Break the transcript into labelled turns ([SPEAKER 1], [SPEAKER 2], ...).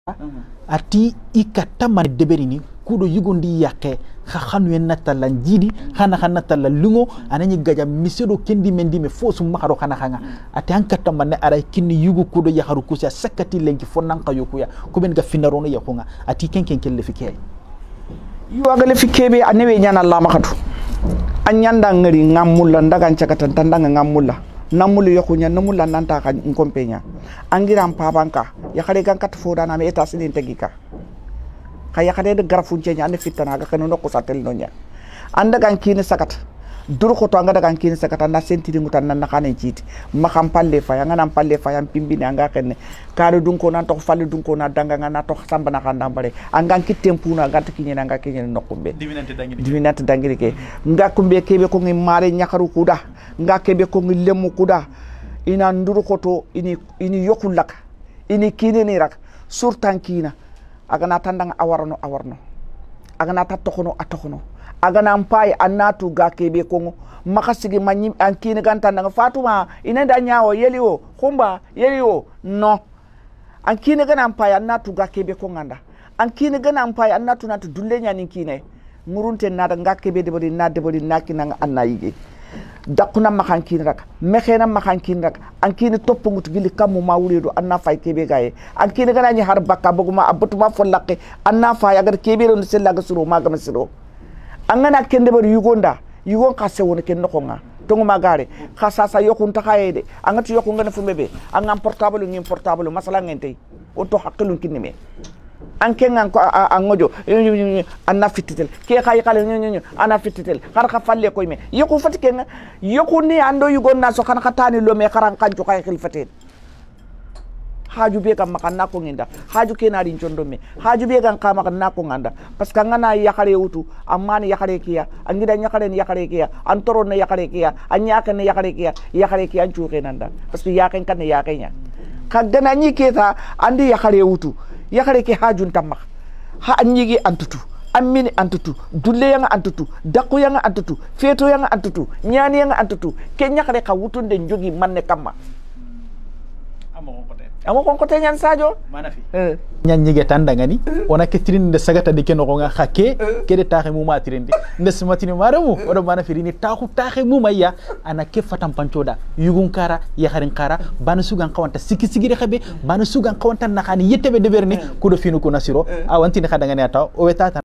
[SPEAKER 1] ati ikata man deberini kudo yugondi yake khanu en natalla njidi khana natalla lungo anani gaja misedo kendi mendi me fosu makaro khana khanga ati ankata man ara kinni yugo kudo yaharu kusa sakati lenki fonnan kayokuya ko ben ga finarono yakunga ati kenken kelle fike yuwagale fikebe anewe nyana Allah makatu anyanda ngari ngamulla ndaga chakata tandanga ngamulla namulu yokunya namulla nanta ka ngompenya angira mpabanka yakare kan kat foda na me eta sinin tegika kaya kade de garafun cenya ande fitana ga kanu nokko satel nonya anda kan kini sakat dur ko to anga kan kini sakata na sentiri mutan na khane citi makam palle fa ya ngana palle fa yam pimbini anga kenne kare dun ko nan to falle dun ko na danga ngana to samba na khanda bare anga kittempuna gata kinyen anga kinyen nokkumbe diminante dangiri ke nga kumbe kebe ko ngi mare nyakaru kuda nga kebe ko ngi lemu kuda ina ndur ko to ini yokulaka ini kine ni rak surtankina agana tandanga awarno agana tattokono atokono agana mpai anatu ga kebe kongo makasigi manyi ankini gantandanga fatuma inenda nyawo yeliwo kumba yeliwo no ankini gana mpai anatu ga kebe konganda ankini gana mpai anatu natu dullenya ninkine murunte nada ga kebe debodi nakina annayige dakuna makankin rak mexena makankin rak ankini topungut gili kamu mawuledo anna fay kebe gaye ankini gana ni har bakka boguma abutuma follaqe anna fay agar kebe ron sella ga suro magama siro angana kende bar yugonda yugon ka sewon ken nokonga tongu magare khasasa yokun takayede angati yokunga na fumebe angam portable ngim portable masala ngente onto haqqilun kinime ankengan ko angojo anna fititel ke khay kale ana fititel har ka falle koy me yoku fatikenga yoku ni ando yugon na so kan katani lo me karan kanju kay khil fatel haju be kam makanna ko nginda haju ke na rin chondo me haju be kan kama kan nako nganda parce que ngana yakare wutu amani yakare kiya angida yakare ni yakare kiya antoro ne yakare kiya anyaka ne yakare kiya anchu ke nanda parce que yaken kan yakenya kagana ni keta andi yakare wutu yakare ke hajun tamma ha anyigi antutu amini antutu dulle yang antutu dakku yang antutu feto yang antutu nyani yang antutu ke nyakare ka wutunde njogi manne kamma amo kon ko tenyan sadio manafi nyanyige tandanga ni ona ketrin de sagata de keno ko nga hakke kede taxe mu matirindi ndes matini maramu odo manafi ni taxe mu maya ana ke fatam pancoda yugun kara ya harin kara bana sugan kawanta siki de xebe bana sugan kawanta na xani yetebe de berni ko do finu ko nasiro awantini xadanga ni ataw o weta